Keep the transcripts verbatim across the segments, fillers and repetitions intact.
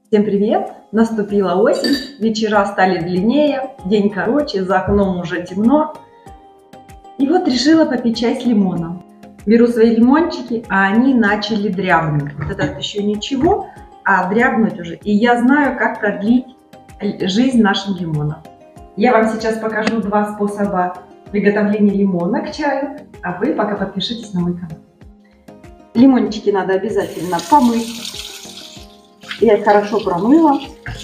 Всем привет! Наступила осень, вечера стали длиннее, день короче, за окном уже темно. И вот решила попить чай с лимоном. Беру свои лимончики, а они начали дрябнуть. Вот это еще ничего, а дрябнуть уже. И я знаю, как продлить жизнь нашим лимонам. Я вам сейчас покажу два способа приготовления лимона к чаю, а вы пока подпишитесь на мой канал. Лимончики надо обязательно помыть. Я их хорошо промыла.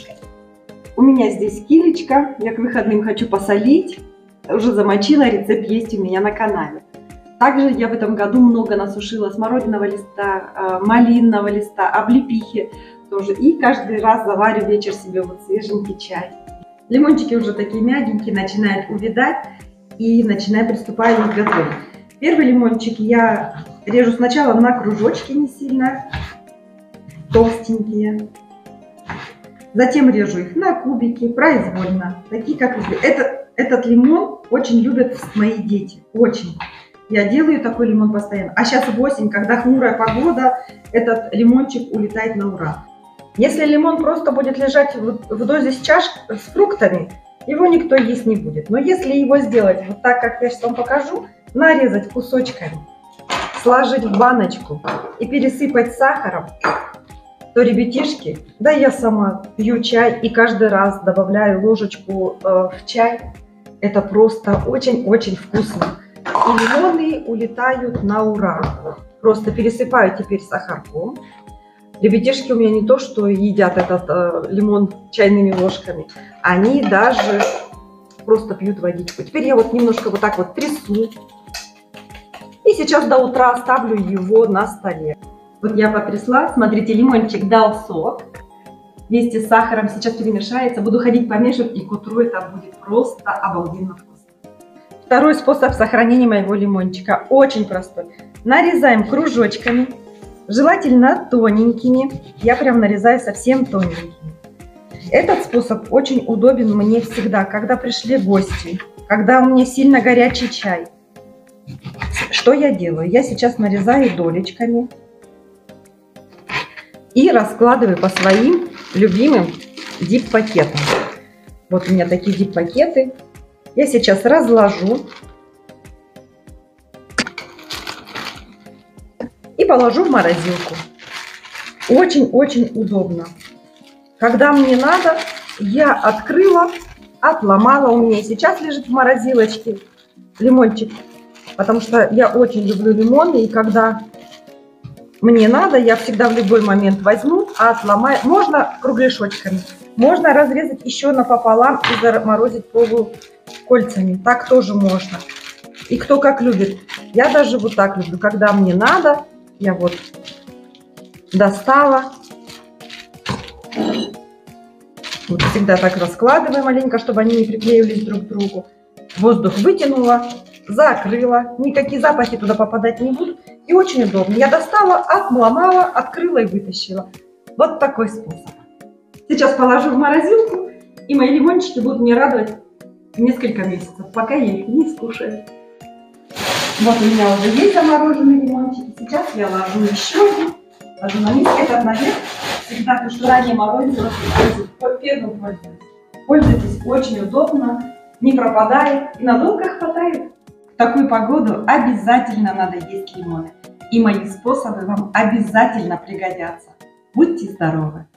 У меня здесь килечка. Я к выходным хочу посолить. Уже замочила, рецепт есть у меня на канале. Также я в этом году много насушила смородинового листа, малинного листа, облепихи тоже. И каждый раз заварю вечер себе вот свеженький чай. Лимончики уже такие мягенькие, начинают увядать. И начинаю приступать их готовить. Первый лимончик я режу сначала на кружочки не сильно. Толстенькие. Затем режу их на кубики, произвольно, такие как это, этот лимон очень любят мои дети, очень. Я делаю такой лимон постоянно. А сейчас в осень, когда хмурая погода, этот лимончик улетает на ура. Если лимон просто будет лежать в, в дозе с чашкой, с фруктами, его никто есть не будет. Но если его сделать вот так, как я сейчас вам покажу, нарезать кусочками, сложить в баночку и пересыпать сахаром, то ребятишки, да я сама пью чай и каждый раз добавляю ложечку э, в чай. Это просто очень-очень вкусно. И лимоны улетают на ура. Просто пересыпаю теперь сахарком. Ребятишки у меня не то, что едят этот э, лимон чайными ложками, они даже просто пьют водичку. Теперь я вот немножко вот так вот трясу. И сейчас до утра оставлю его на столе. Вот я потрясла, смотрите, лимончик дал сок, вместе с сахаром сейчас перемешается, буду ходить помешивать, и к утру это будет просто обалденно вкусно. Второй способ сохранения моего лимончика очень простой. Нарезаем кружочками, желательно тоненькими, я прям нарезаю совсем тоненькими. Этот способ очень удобен мне всегда, когда пришли гости, когда у меня сильно горячий чай. Что я делаю? Я сейчас нарезаю долечками. И раскладываю по своим любимым дип-пакетам. Вот у меня такие дип-пакеты. Я сейчас разложу. И положу в морозилку. Очень-очень удобно. Когда мне надо, я открыла, отломала. У меня сейчас лежит в морозилочке лимончик. Потому что я очень люблю лимоны. И когда мне надо, я всегда в любой момент возьму, отломаю. Можно кругляшочками, можно разрезать еще напополам и заморозить полукольцами. Так тоже можно. И кто как любит. Я даже вот так люблю. Когда мне надо, я вот достала. Вот всегда так раскладываю маленько, чтобы они не приклеивались друг к другу. Воздух вытянула, закрыла. Никакие запахи туда попадать не будут. И очень удобно. Я достала, отломала, открыла и вытащила. Вот такой способ. Сейчас положу в морозилку, и мои лимончики будут мне радовать несколько месяцев, пока я их не скушаю. Вот у меня уже есть замороженные лимончики. Сейчас я ложу еще один. Ложу на миску. Этот наверх всегда, то, что ранее морозилось, первым пользуюсь. Пользуйтесь, очень удобно, не пропадает и надолго хватает. В такую погоду обязательно надо есть лимоны. И мои способы вам обязательно пригодятся. Будьте здоровы!